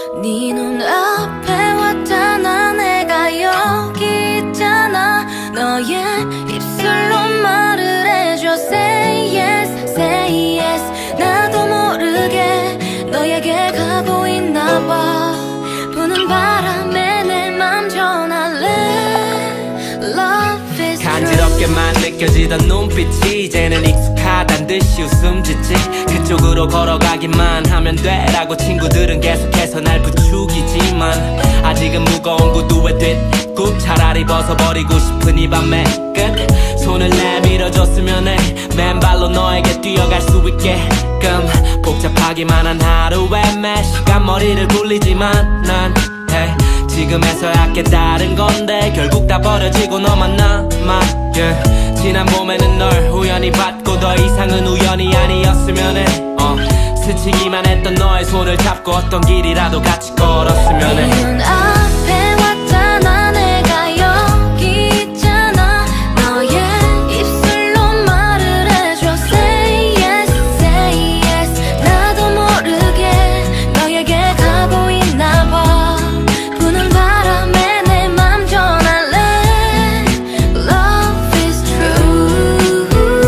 네 눈앞에 왔잖아. 내가 여기 있잖아. 너의 입술로 말을 해줘. Say yes, say yes. 나도 모르게 너에게 가고 있나봐. 부는 바람에 내 맘 전할래. Love is true. 간지럽게만 느껴지던 눈빛이 이제는 익숙하단 듯이 웃음 짓지. 그쪽으로 걸어가기만 하면 돼라고 친구들은 계속해서 날 부추기지만 아직은 무거운 구두에 뒷굽 차라리 벗어버리고 싶은 이 밤의 끝. 손을 내밀어줬으면 해. 맨발로 너에게 뛰어갈 수 있게끔. 복잡하기만 한 하루에 매 시간 머리를 굴리지만 난 hey, 지금에서야 깨달은 건데 결국 다 버려지고 너만 남아 yeah. 지난 봄에는 널 우연히 봤고 더 이상은 우연이 아니었으면 해 스치기만 했던 너의 손을 잡고 어떤 길이라도 같이 걸었으면 해. 네 눈앞에 왔잖아. 내가 여기 있잖아. 너의 입술로 말을 해줘. Say yes, say yes. 나도 모르게 너에게 가고 있나봐. 부는 바람에 내 맘 전할래. Love is true.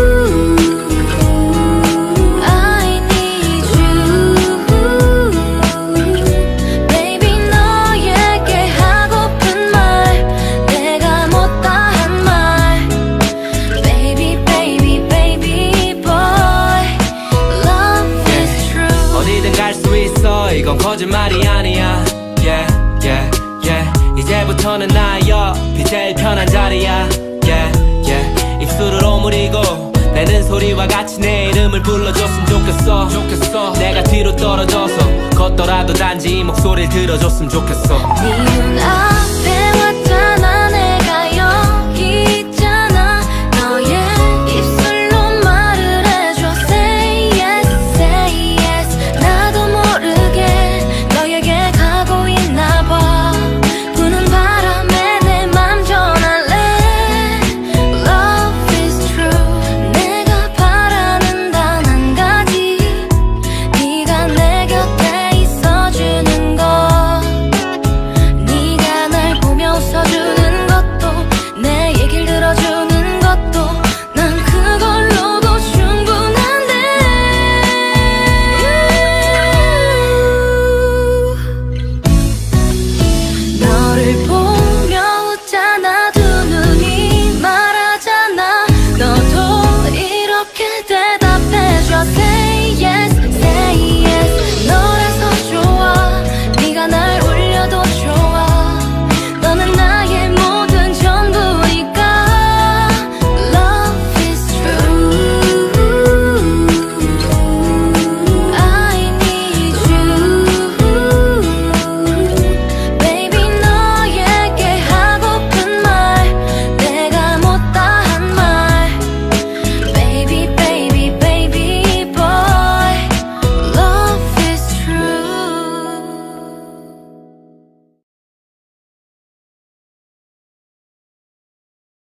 I need you. Baby 너에게 하고픈 말 내가 못다 한 말. Baby baby baby boy. Love is true. 어디든 갈 수 있어 이건 거짓말이 아니야 yeah, yeah, yeah. 이제부터는 나의 옆이 제일 편한 자리야 yeah, yeah. 입술을 오므리고 내는 소리와 같이 내 이름을 불러줬으면 좋겠어 내가 뒤로 떨어져서 걷더라도 단지 이 목소리를 들어줬으면 좋겠어. 네 눈앞에